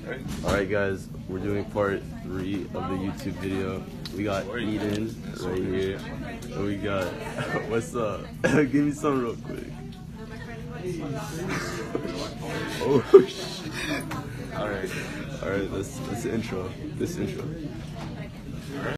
Alright guys, we're doing part 3 of the YouTube video. We got Eden right here. And we got, what's up? Give me some real quick. Oh shit. Alright, let's intro. This intro.